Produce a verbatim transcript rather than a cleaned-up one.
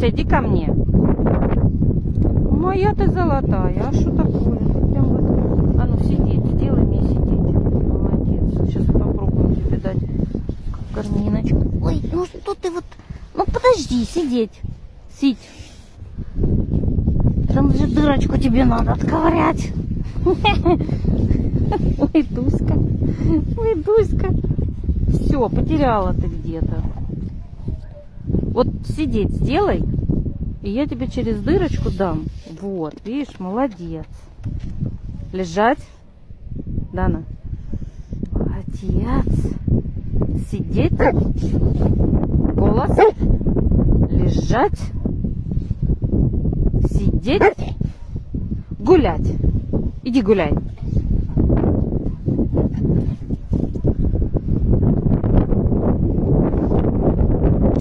Миша, иди ко мне. Моя ты золотая. А что такое? Ты прям вот... А ну сидеть, сделай мне сидеть. Молодец. Сейчас попробую тебе дать корминочку. Ой, ну что ты вот... Ну подожди, сидеть. Сидь. Там же дырочку тебе надо отковырять. Ой, Дуська. Ой, Дуська. Все, потеряла ты где-то. Вот сидеть сделай, и я тебе через дырочку дам. Вот, видишь, молодец. Лежать. Дана. Молодец. Сидеть. Голос. Лежать. Сидеть. Гулять. Иди гуляй.